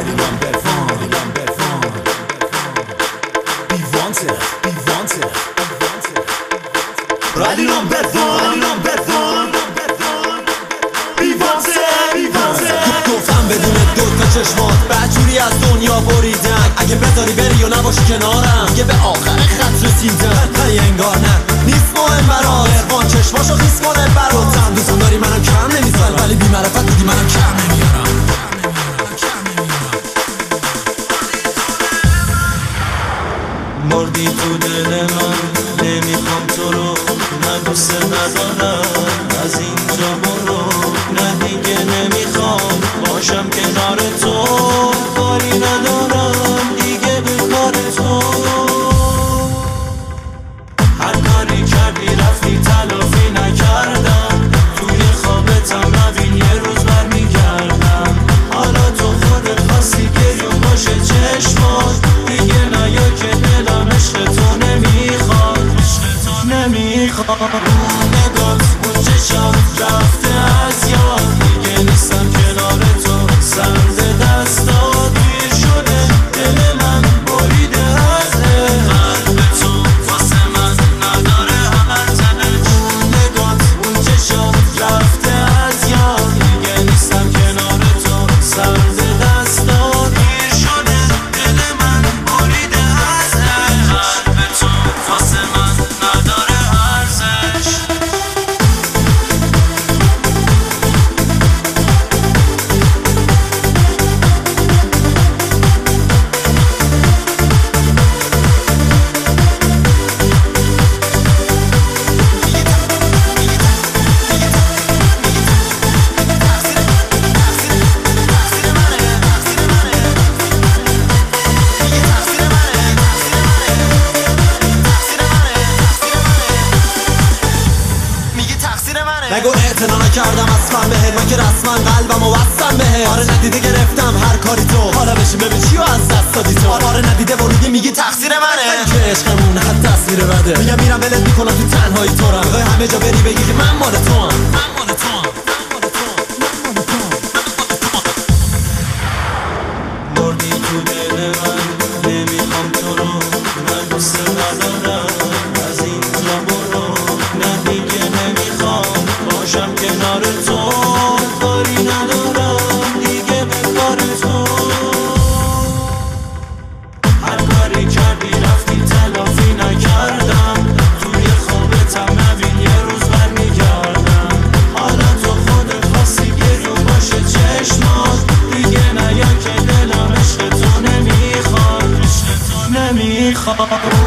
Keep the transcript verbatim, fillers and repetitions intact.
Radilan Berfan, Radilan Berfan. Bivante, Bivante, Radilan Berfan, Radilan Berfan. Bivante, Bivante. گفتم بدون دوتا چشمات بدجوری از دنیا بریدن. اگه بذاری بری و نباشی کنارم دیگه به آخر خط رسیدم. ولی انگار نه نیست مهم برات. اروان چشماشو خیس کنه برات. هم دوستون داری منم کم نمیذارم ولی بی معرفت بودی منم کم نمیارم. مردی تو دل من نمیخوام تو رو نه دوست ندارم از اینجا برو نه دیگه نمیخوام باشم کنار تو کاری ندارم دیگه به کار تو هر کاری کردی رفتی تلافی نکردم توی خوابتم نبین یه روز برمیگردم حالا تو خودت خواستی گریون باشه چشمات دیگه نیا که دلم عشق تو نمیخواد عشق تو نمیخواد اون نگات اون چشات رفته از یاد دیگه نیستم کنار تو سرد دستات دیر شده دل من بریده از قلب تو واسه من نداره ارزش اون نگات اون چشات رفته از یاد دیگه نیستم کنار تو سرد دستات دیر شده دل من بریده از قلب تو واسه من نداره ارزش نگو اعتنا نکردم اصلا بهت من که رسما قلبم و بستم بهت آره ندیده گرفتم هر کاری تو حالا بشین ببین چی و از دست دادی تو آره ندیده ورودی میگی تقصیر منه که عشقمون حتی تصویر بده میگم میرم ولت میکنم تو تنهایی تو رم میخوای همه جا بری بگی که من مال تو هم من مال تو هم مردی تو دل من نمیخوام تو رو من دوست ندارم از اینجا برو نه دیگه نمیخوام باشم کنار تو کاری ندارم دیگه به کار تو هر کاری کردی رفتی تلافی نکردم توی خوابتم نبین یه روز برمیگردم حالا تو خودت خواستی گریون باشه چشمات دیگه نیا که دلم عشق تو نمیخواد عشق تو نمیخواد